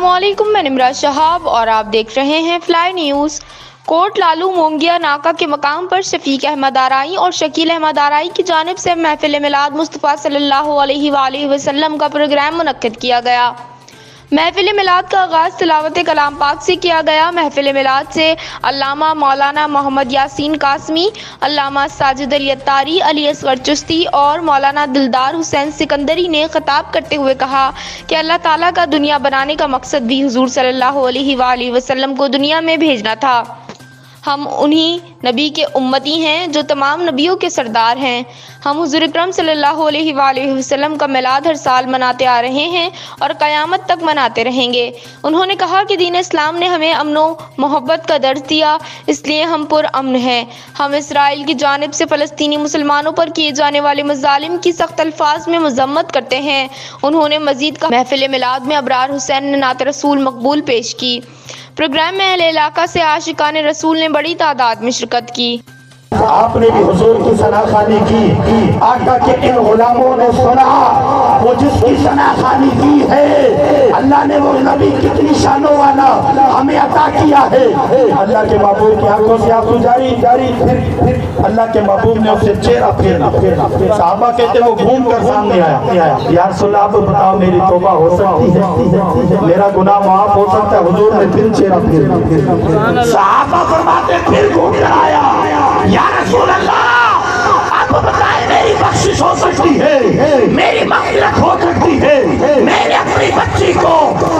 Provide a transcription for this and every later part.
अस्सलामुअलैकुम, मैं निमराज शहाब और आप देख रहे हैं फ्लाई न्यूज़। कोट लालू मोंगिया नाका के मकाम पर शफीक अहमद आराई और शकील अहमद आराई की जानिब से महफिल मिलाद मुस्तफ़ा सल्लल्लाहु अलैहि वसल्लम का प्रोग्राम मुनक्किद किया गया। महफिल मिलाद का आगाज़ तिलावत कलाम पाक से किया गया। महफिल मिलाद से अल्लामा मौलाना मोहम्मद यासीन कासमी, अल्लामा साजिद अली अत्तारी, अली असगर चिश्ती और मौलाना दिलदार हुसैन सिकंदरी ने खिताब करते हुए कहा कि अल्लाह ताला का दुनिया बनाने का मकसद भी हुजूर सल्लल्लाहु अलैहि वसल्लम को दुनिया में भेजना था। हम उन्हीं नबी के उम्मती हैं जो तमाम नबियों के सरदार हैं। हम हुजूर अकरम सल्लल्लाहु अलैहि वसल्लम का मिलाद हर साल मनाते आ रहे हैं और क़यामत तक मनाते रहेंगे। उन्होंने कहा कि दीन इस्लाम ने हमें अमनो मोहब्बत का दर्ज दिया, इसलिए हम पुरअमन हैं। हम इसराइल की जानिब से फ़लस्तीनी मुसलमानों पर किए जाने वाले मज़ालिम की सख्त अल्फाज में मज़म्मत करते हैं। उन्होंने मज़ीद कहा, महफिल मिलाद में अबरार हुसैन ने नात रसूल मकबूल पेश की। प्रोग्राम में अहले इलाका से आशिकान रसूल ने बड़ी तादाद में शिरकत की। आपने भी हुजूर की सनाखानी की, आका के इन गुलामों ने सुना वो जिसकी सनाखानी की है, अल्लाह ने वो नबी कितनी शानों वाला हमें अता किया है। अल्लाह के महबूब की आंखों से आंसू जारी फिर अल्लाह के महबूब ने उसे चेहरा फेरा। साहबा कहते वो घूम कर सामने आया, या रसूल आप बताओ मेरी तौबा हो सकती है, मेरा गुनाह माफ हो सकता है? हुजूर ने फिर चेहरा फेरा। साहबा फरमाते फिर घूम कर आया, या रसूल अल्लाह आप बताएं मेरी बख्शिश हो सकती है, मेरी मग़फ़िरत हो सकती है, मैंने अपनी बच्ची को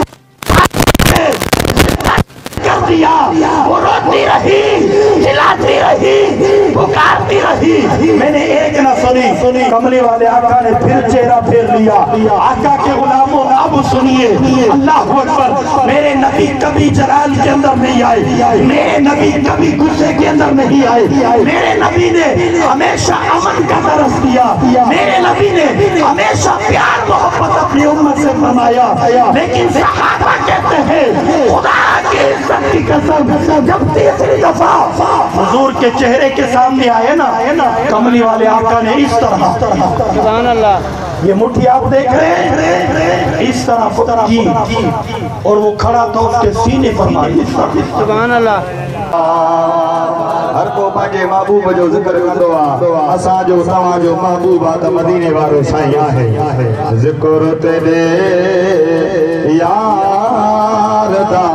कर दिया, वो रोती रही, चिल्लाती रही, पुकारती रही, मैंने एक न सुनी। कमली वाले आका ने फिर चेहरा फेर लिया। आका के गुलामों अब सुनिए, अल्लाह अकबर, मेरे नबी कभी जलाल के अंदर नहीं आए, मेरे नबी कभी गुस्से के अंदर नहीं आए, मेरे नबी ने हमेशा अमन का दरस दिया, मेरे नबी ने हमेशा प्यार मोहब्बत अपनी उम्मत से फरमाया। लेकिन सहाबा कहते हैं खुदा की इज्जत की कसम, जब तीसरी दफा हुजूर के चेहरे के सामने आए ना, कमली वाले आका ने इस तरह, सुभान अल्लाह, ये मुट्ठी आप देख रहे हैं, इस तरह की और वो खड़ा तो उसके सीने पर मारी, सुभान अल्लाह। हर को पाके महबूब जो जिक्र कंदो आ, असा जो तवा जो महबूब आ त मदीने वारो साईं आहे। जिक्र तेरे यार दा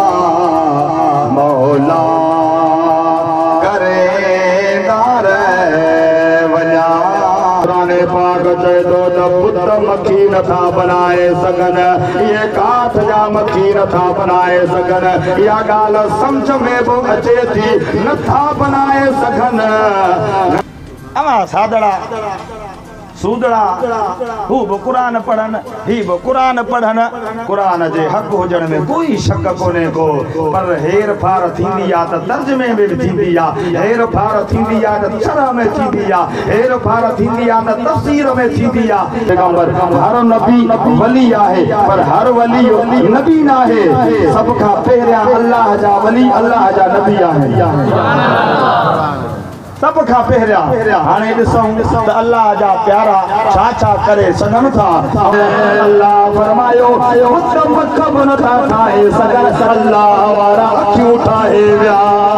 मौला करे नारे वञा। पुराने पाक चए थो त पुत्र मक्खी नथा बनाए सघन, ये काठ जा मक्खी नथा बनाए सघन, इहा ॻाल्हि सम्झ में बि अचे थी, नथा बनाए सघन। अमा सादड़ा सूदड़ा हू बि क़ुरान पढ़न, ही बि क़ुरान पढ़न, क़ुरान जे हक़ हुजण में कोई शक कोन्हे को, पर हेर फार थींदी आहे त तर्जुमे में बि थींदी आहे, हेर फार थींदी आहे त शरह में थींदी आहे, हेर फार थींदी आहे त तफ़सीर में थींदी आहे। पैगंबर हर नबी वली आहे, पर हर वली नबी न आहे। सभ खां पहिरियां अल्लाह जा वली, अल्लाह जा नबी आहिनि। सब खां पहिरियां हाणे ॾिसूं त अल्लाह जा प्यारा छा छा करे सघनि था। अल्लाह फरमायो मख बि नथा ठाहे सघनि, अल्लाह वारा अखियूं ठाहे विया।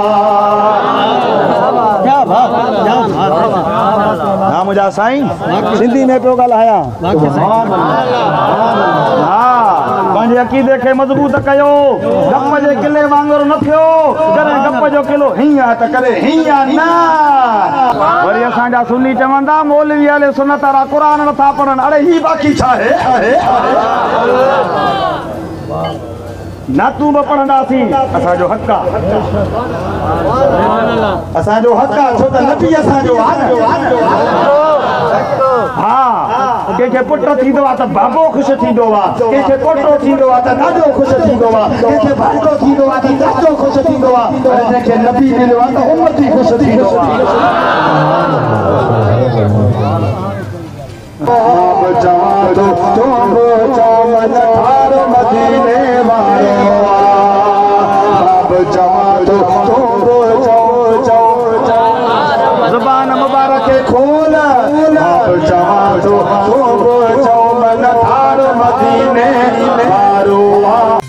ना मुंहिंजा साईं सिंधी में पियो ॻाल्हायां, पंहिंजे अक़ीदे खे मज़बूत कयो, गप जे किले वांगुरु न थियो, कॾहिं गप जो किलो हीअं त कॾहिं हीअं न। वरी असांजा सुन्नी चवंदा मौलवी अहले सुन्नत वारा क़ुरान नथा पढ़नि, अड़े ही बाक़ी छा आहे? ना तू बि पढ़ंदासीं, असांजो हक़ आहे, असांजो हक़ आहे, छो त नबी असांजो आहे। हाँ, कंहिंखे पुट थींदो आहे त बाबो ख़ुशि थींदो आहे, कंहिंखे पोटो थींदो आहे त ॾाढो ख़ुशि थींदो आहे, कंहिंखे भाइटो थींदो आहे त ॾाढो ख़ुशि थींदो आहे, जंहिंखे नबी मिलियो आहे त उम्मती ख़ुशि थींदो आहे। ज़बान मुबारक खोल, चवां थो मन थार मदीने वारो।